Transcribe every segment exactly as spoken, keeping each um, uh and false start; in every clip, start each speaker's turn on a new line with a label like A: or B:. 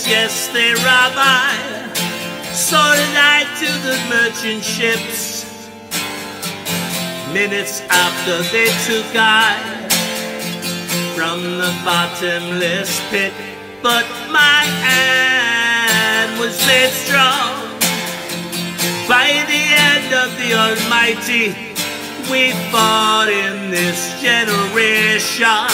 A: yes, they rob I. Sorted I to the merchant ships. Minutes after they took I from the bottomless pit, but my hand was made strong by the hand of the Almighty. We fought in this generation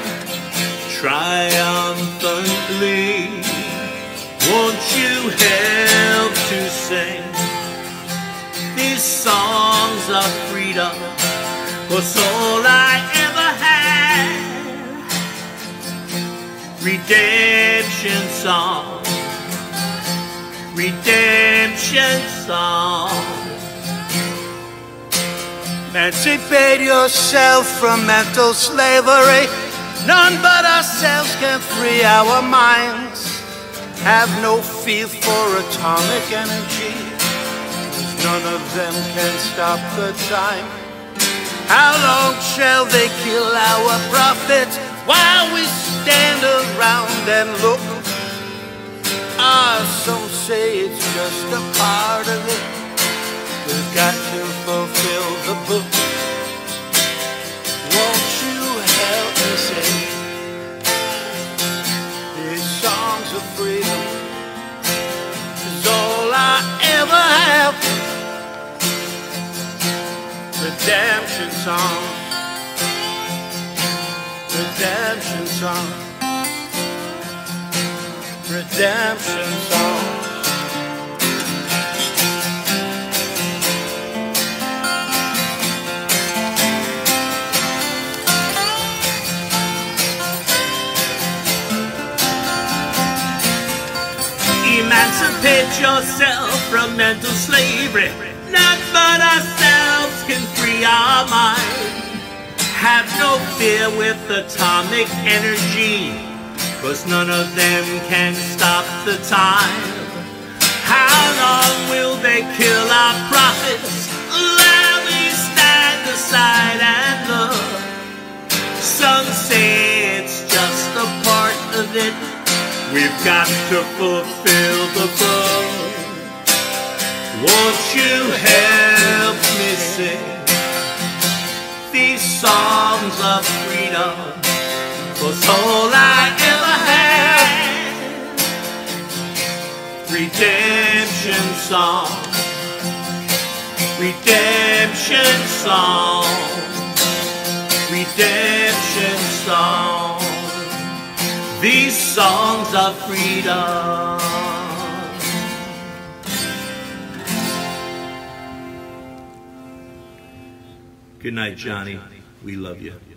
A: triumphantly. Won't you help to sing these songs of freedom? 'Cause all I ever had, redemption song, redemption song.
B: Emancipate yourself from mental slavery. None but ourselves can free our minds. Have no fear for atomic energy, 'cause none of them can stop the time. How long shall they kill our prophets while we stand around and look? Ah, some say it's just a part of it. We've got to fulfill the book. Won't you help me sing these songs of freedom? 'Cause all I ever have, redemption songs, redemption songs, redemption songs.
A: Emancipate yourself from mental slavery. None but ourselves can free our mind. Have no fear with atomic energy, 'cause none of them can stop the time. How long will they kill our prophets while we stand aside and look? Some say it's just a part of it. We've got to fulfill the book. Won't you help me sing these songs of freedom? 'Cause all I ever had, redemption song, redemption song, redemption song. These songs of freedom. Good night, Johnny. We love you.